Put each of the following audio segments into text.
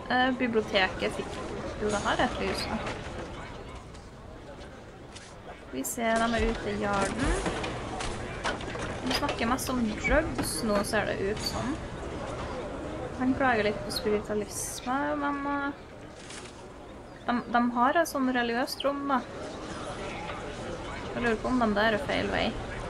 Biblioteket fikk... Jo, det har et lys da. Vi ser dem ute I yarden. De snakker mest om drugs, nå ser det ut som. Han klager litt på spiritualisme, men... De har et sånn religiøst rom, da. Jeg lurer på om de der feil vei.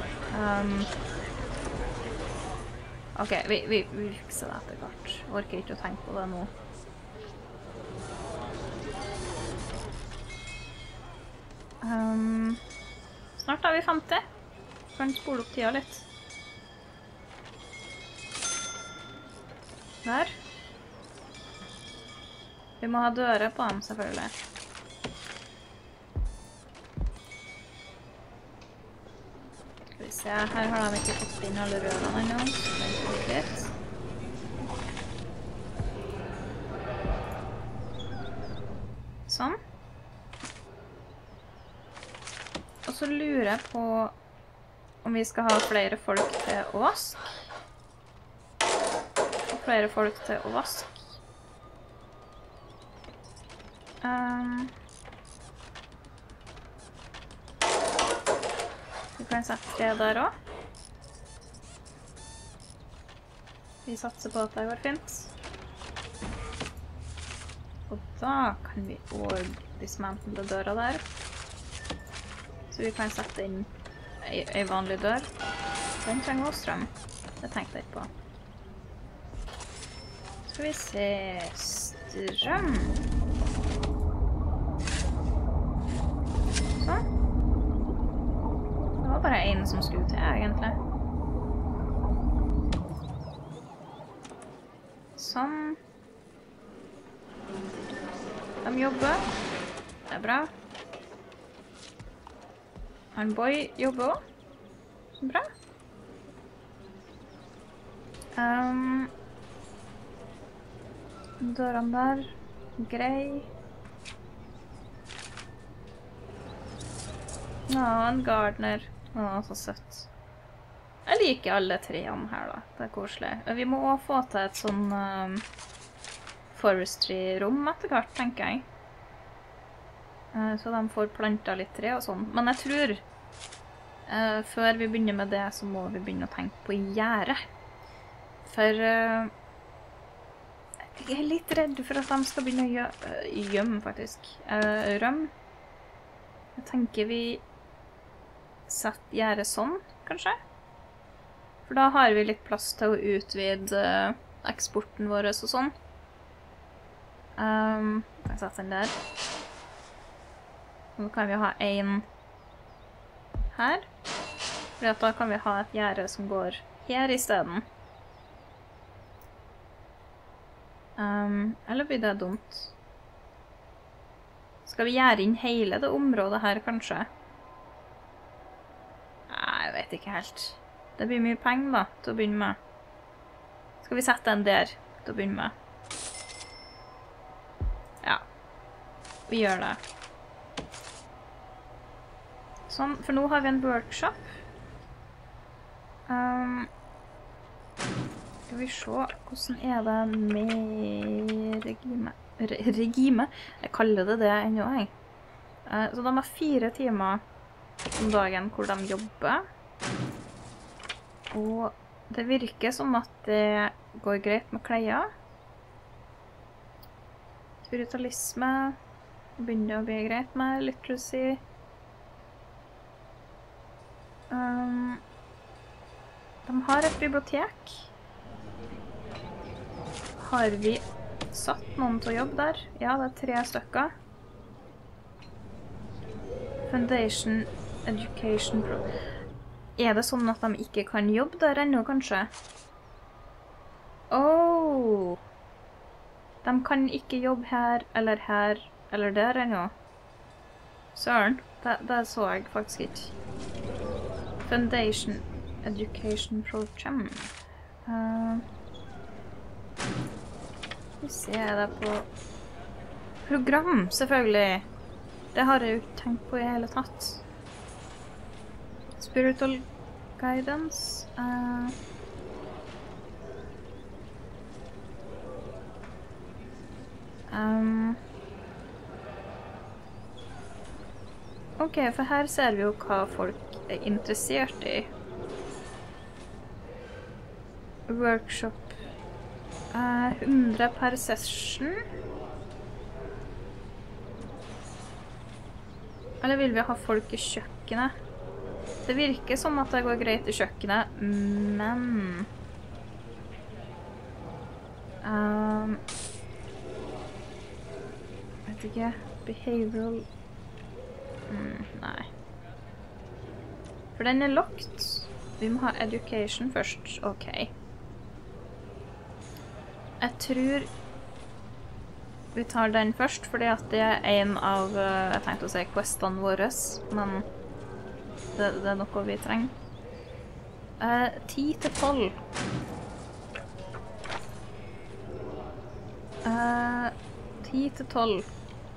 Ok, vi fikser det etter hvert. Orker ikke å tenke på det nå. Snart har vi 50. Kan spole opp tida litt. Der. Vi må ha dører på dem, selvfølgelig. Skal vi se, her har de ikke fått inn alle rørene ennå, så det går litt. Sånn. Og så lurer jeg på om vi skal ha flere folk til å vaske. Og flere folk til å vaske. Vi kan sette 3 der også. Vi satser på at det går fint. Og da kan vi også dismantle døra der. Så vi kan sette inn en vanlig dør. Den trenger også strøm. Det tenkte jeg ikke på. Skal vi se... Strøm. Sånn. Det var bare en som skulle til, egentlig. Sånn. De jobber. Det er bra. Han boy jobber også. Bra. Dørene der. Grei. En gardener. Så søtt. Jeg liker alle treene her da. Det er koselig. Vi må også få til et sånn forestry-rom etter hvert, tenker jeg. Så de får plantet litt tre og sånn. Men jeg tror, før vi begynner med det, så må vi begynne å tenke på gjerde. For jeg er litt redd for at de skal begynne å gjemme, faktisk. Rømme. Jeg tenker vi setter gjerde sånn, kanskje? For da har vi litt plass til å utvide eksporten vår og sånn. Jeg setter den der. Nå kan vi ha en her. For da kan vi ha et gjerde som går her I stedet. Eller blir det dumt? Skal vi gjøre inn hele det området her, kanskje? Nei, jeg vet ikke helt. Det blir mye penger da, til å begynne med. Skal vi sette den der, til å begynne med? Ja. Vi gjør det. Sånn, for nå har vi en workshop. Skal vi se, hvordan det med regime? Regime? Jeg kaller det det ennå, jeg. Så de har 4 timer om dagen hvor de jobber. Og det virker som at det går greit med klær. Spiritualisme begynner å bli greit med literacy. De har et bibliotek. Har vi satt noen til å jobbe der? Ja, det er 3 stykker. Foundation Education Pro. Er det sånn at de ikke kan jobbe der ennå, kanskje? De kan ikke jobbe her, eller der ennå. Søren, det så jeg faktisk ikke. Foundation Education Program. Vi ser det på program, selvfølgelig. Det har jeg jo ikke tenkt på I hele tatt. Spiritual Guidance. Ok, for her ser vi jo hva folk er interessert i. Workshop. 100 per session. Eller vil vi ha folk i kjøkkenet? Det virker som at det går greit i kjøkkenet, men... vet ikke, behavioral... nei. For den er locked. Vi må ha education først, ok. Jeg tror vi tar den først, fordi at det er en av, jeg tenkte å si, questene våre, men det er noe vi trenger. 10 til 12. 10 til 12.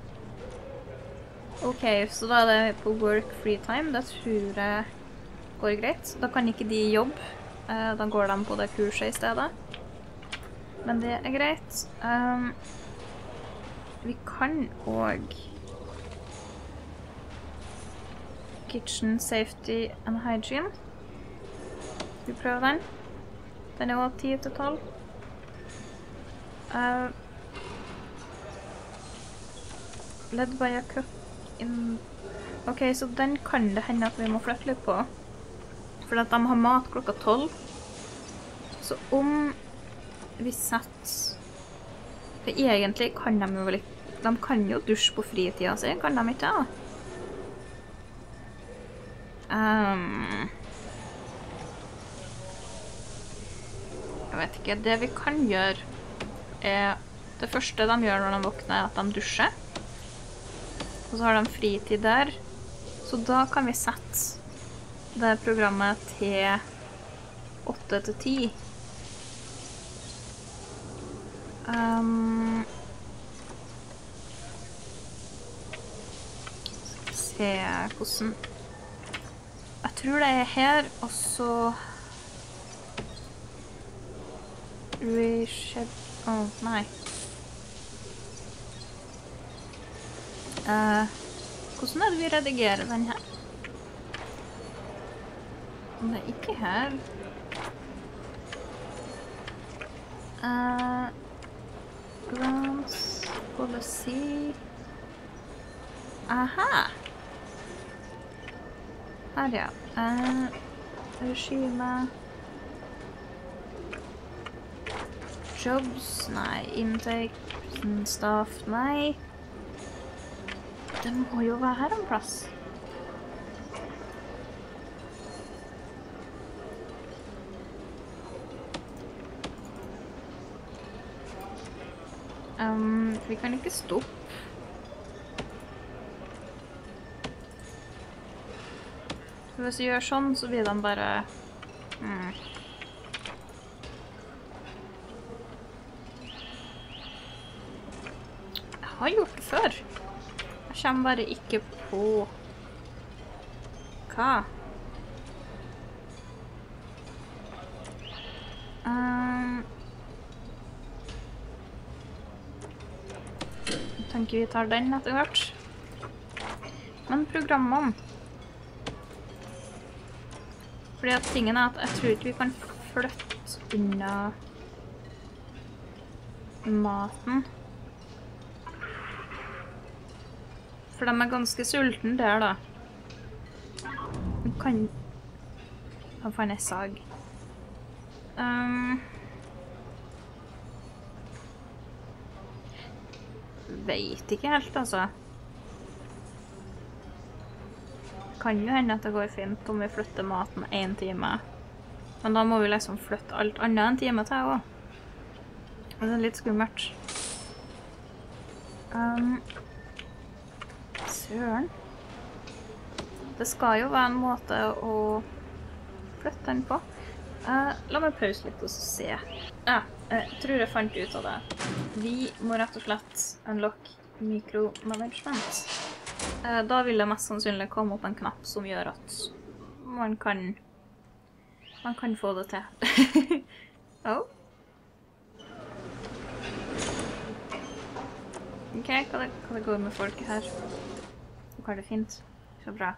Ok, så da er det på work free time, det tror jeg går greit. Da kan ikke de jobbe, da går de på det kurset i stedet. Men det er greit. Vi kan også kitchen safety and hygiene. Skal vi prøve den? Den er også 10 til 12. Led by a cook in... Ok, så den kan det hende at vi må flytte litt på. For at de har mat klokka 12. Så om vi setter... For egentlig kan de jo vel ikke... De kan jo dusje på fritida si, kan de ikke da? Jeg vet ikke, det vi kan gjøre er... Det første de gjør når de våkner er at de dusjer. Og så har de fritid der. Så da kan vi sette det programmet til 8 til 10. Skal vi se hvordan... Jeg tror det er her, og så... nei. Hvordan er det vi redigerer den her? Det er ikke her. Grants, policy... Aha! Her, ja. Regime... Jobs, nei. Intake, staff, nei. Det må jo være her en plass. Vi kan ikke stoppe. Hvis vi gjør sånn, så blir de bare... Jeg har gjort det før. Jeg kommer bare ikke på... Hva? Jeg tenker vi tar den etter hvert. Men programmene... Fordi at tingen er at jeg tror ikke vi kan flytte unna maten. For de er ganske sulten der da. Vi kan... Hva faen er sag? Vet ikke helt, altså. Kan jo hende at det går fint om vi flytter maten 1 time. Men da må vi liksom flytte alt annet en time til også. Og det er litt skummelt. Søren. Det skal jo være en måte å flytte den på. La meg pause litt og se. Jeg tror jeg fant ut av det. Vi må rett og slett unlock micromanagement. Da vil det mest sannsynlig komme opp en knapp som gjør at man kan få det til. Oh. Ok, hva det går med folket her? Og hva er det fint? Så bra.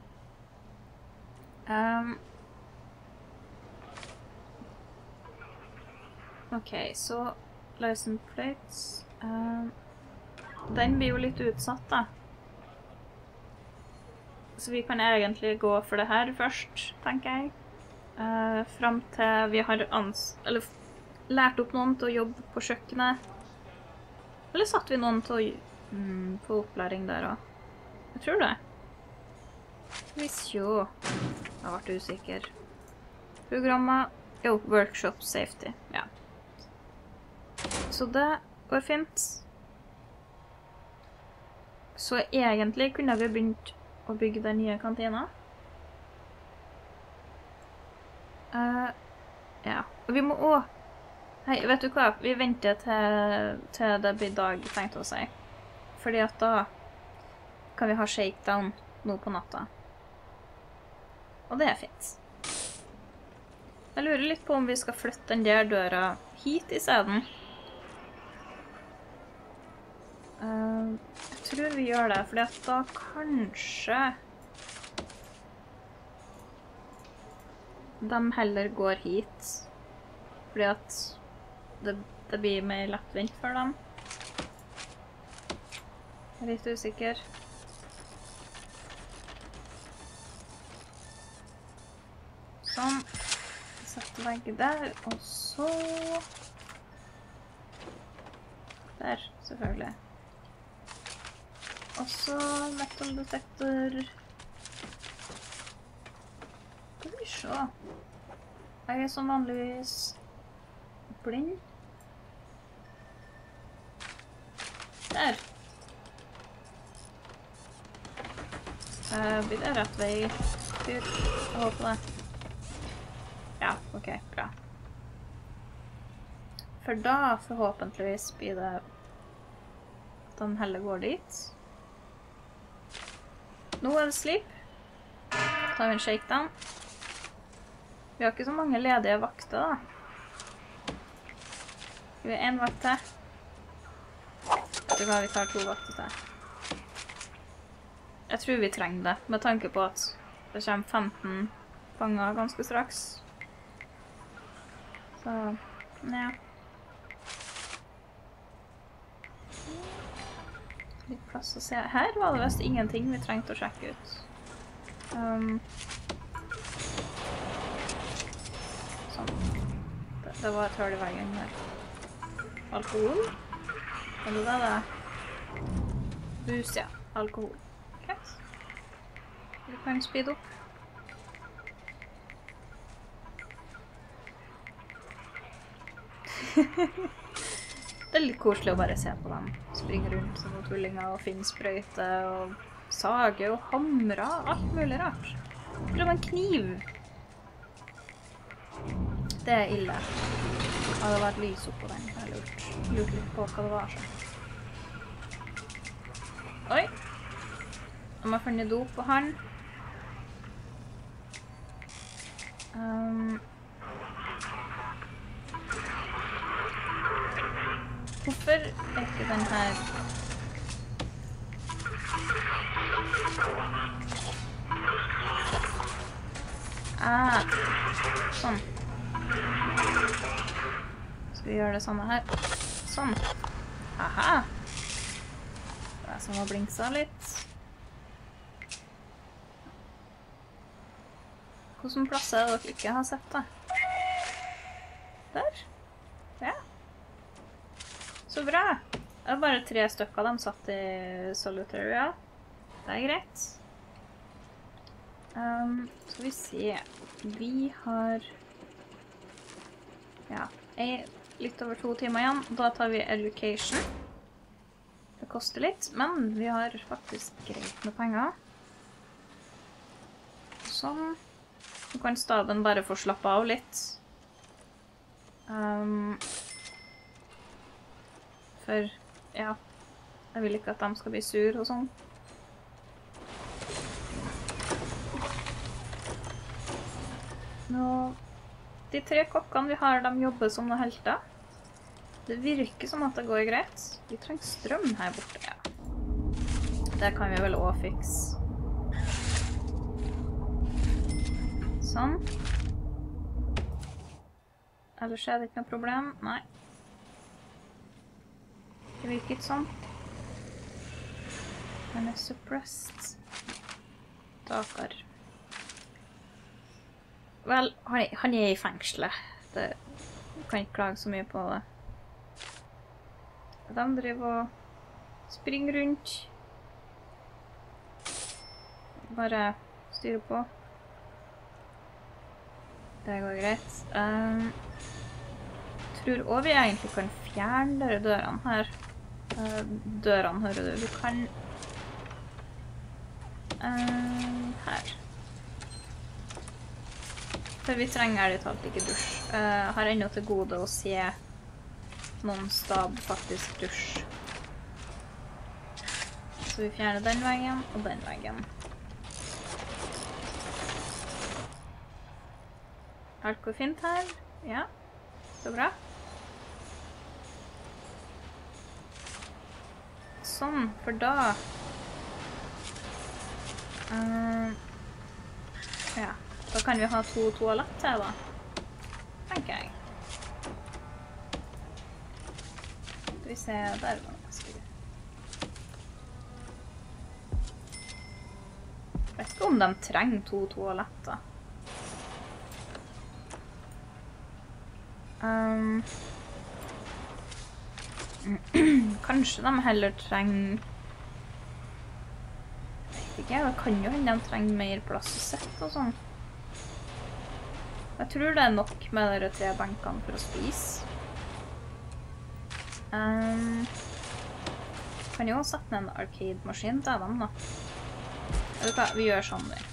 Ok, så license plates. Den blir jo litt utsatt da. Så vi kan egentlig gå for det her først, tenker jeg. Frem til vi har lært opp noen til å jobbe på kjøkkenet. Eller satt vi noen til å få opplæring der også? Jeg tror det. Hvis jo. Jeg har vært usikker. Programmet. Jo, workshop safety. Ja. Så det går fint. Så egentlig kunne vi begynt å bygge den nye kantina. Ja. Og vi må også... Hei, vet du hva? Vi venter til det blir dag, tenkte jeg å si. Fordi at da kan vi ha shakedown nå på natta. Og det er fint. Jeg lurer litt på om vi skal flytte den der døra hit i stedet. Jeg tror vi gjør det, fordi at da kanskje de heller går hit. Fordi at det blir mer lettvint for dem. Jeg er litt usikker. Sånn. Sett vegg der, og så... Der, selvfølgelig. Og så metalldetektor. Skal vi se. Jeg er som vanligvis blind. Der. Blir det rett vei? Jeg håper det. Ja, ok, bra. For da forhåpentligvis blir det at den heller går dit. Nå er det sleep. Da tar vi en shakedown. Vi har ikke så mange ledige vakter da. Vi har en vakt til. Vet du hva, vi tar 2 vakter til. Jeg tror vi trenger det, med tanke på at det kommer 15 fanger ganske straks. Så, ja. Litt plass å se. Her var det vist ingenting vi trengte å sjekke ut. Sånn. Det var et høl i veien her. Alkohol? Er det det? Bus, ja. Alkohol. Greit. Vi kan speede opp. Det er litt koselig å bare se på dem. Springe rundt som noen tullinger og finne sprøyter og sage og hamre. Alt mulig rart. Prøv en kniv. Det er ille. Ja, det var et lys oppå den. Jeg lurte litt på hva det var. Så. Oi. De har funnet dop på han. Hvorfor er ikke den her... Sånn. Skal vi gjøre det samme her? Sånn. Aha. Det er som å blinkse litt. Hvordan plasser er det dere ikke har sett da? Der. Ja. Så bra. Det er bare 3 stykker de satt i Solitary, ja. Det er greit. Skal vi se. Vi har... Ja, litt over 2 timer igjen. Da tar vi education. Det koster litt, men vi har faktisk greit med penger. Sånn. Så kan staben bare få slappe av litt. For, ja, jeg vil ikke at de skal bli sur og sånn. Nå, de 3 kokkene vi har, de jobber som noen helter. Det virker som at det går greit. Vi trenger strøm her borte, ja. Det kan vi vel også fikse. Sånn. Ellers er det ikke noe problem. Nei. Det virker ikke sånn. Den er suppressed. Stakkar. Vel, han er i fengselet. Det kan ikke klage så mye på det. De driver og springer rundt. Bare styrer på. Det går greit. Tror også vi egentlig kan fjerne dørene her. Dørene, hører du. Vi kan... her. For vi trenger ærlig talt ikke dusj. Har ennå til gode å se noen stab faktisk dusj. Så vi fjerner den veggen og den veggen. Alt går fint her. Ja, så bra. Sånn, for da... ja, da kan vi ha 2 toalett her da. Tenker jeg. Skal vi se, der var det ganske. Jeg vet ikke om de trenger 2 toaletter. Kanskje de heller trenger... Jeg vet ikke, det kan jo hende de trenger mer plass å sette og sånn. Jeg tror det er nok med de 3 benkene for å spise. Kan jo også sette ned en arcade-maskin til dem da. Vet du hva, vi gjør sånn der.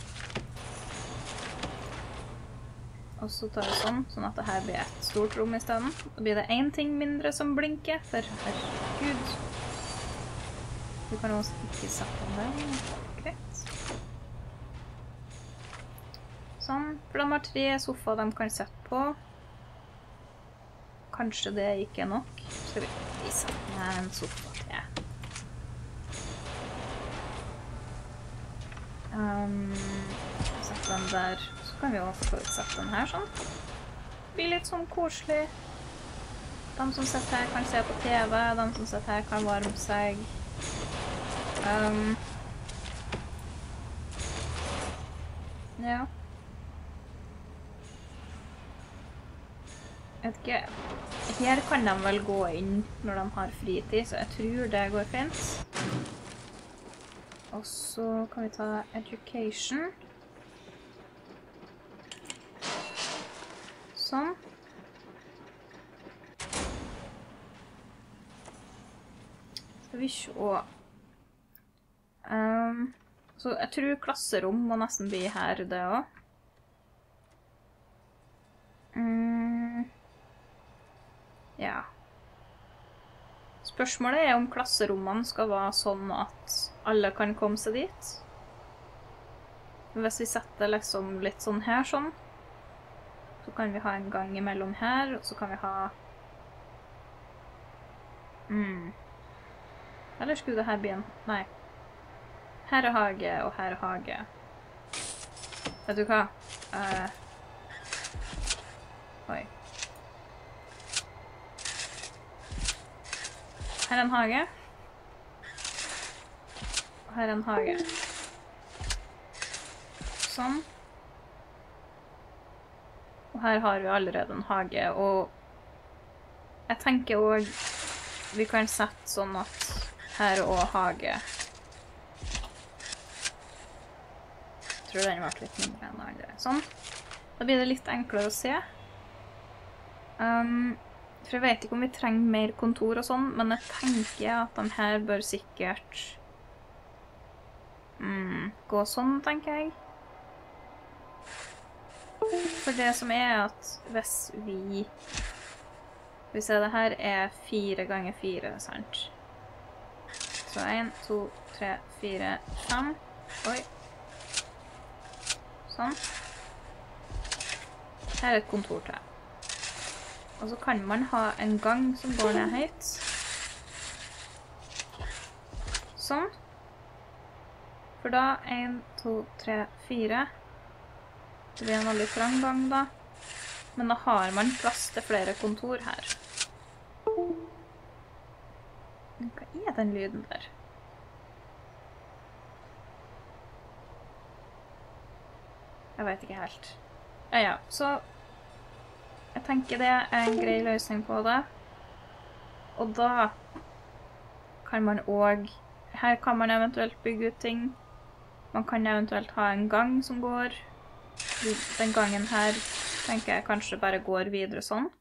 Og så tar vi sånn at det her blir et stort rom i stedet. Da blir det 1 ting mindre som blinker, for herregud. Vi kan også ikke sette den der. Greit. Sånn, for de har 3 sofaer de kan sette på. Kanskje det ikke er nok. Skal vi sette ned en sofa til. Sette den der. Så kan vi også sette den her sånn. Det blir litt sånn koselig. De som sitter her kan se på TV, de som sitter her kan varme seg. Ja. Jeg vet ikke. Her kan de vel gå inn når de har fritid, så jeg tror det går fint. Og så kan vi ta education. Sånn. Skal vi se. Så jeg tror klasserom må nesten bli her, det også. Ja. Spørsmålet er om klasserommene skal være sånn at alle kan komme seg dit. Hvis vi setter liksom litt sånn her sånn, så kan vi ha en gang imellom her, og så kan vi ha... Eller skulle det her bli en... Nei. Her er hage, og her er hage. Vet du hva? Oi. Her er en hage. Og her er en hage. Sånn. Og her har vi allerede en hage, og jeg tenker også vi kan sette sånn at her er også hage. Jeg tror den ble litt mindre enn andre. Sånn. Da blir det litt enklere å se. For jeg vet ikke om vi trenger mer kontor og sånn, men jeg tenker at de her bør sikkert gå sånn, tenker jeg. For det som er at hvis vi... Skal vi se, det her er 4 ganger 4, sant? Så 1, 2, 3, 4, 5. Oi. Sånn. Her er et kontor til. Og så kan man ha en gang som går ned høyt. Sånn. For da 1, 2, 3, 4. Det blir en veldig trang gang da. Men da har man plass til flere kontor her. Hva er den lyden der? Jeg vet ikke helt. Ja, så jeg tenker det er en grei løsning på det. Og da kan man også, her kan man eventuelt bygge ut ting. Man kan eventuelt ha en gang som går. Den gangen her tenker jeg kanskje bare går videre sånn.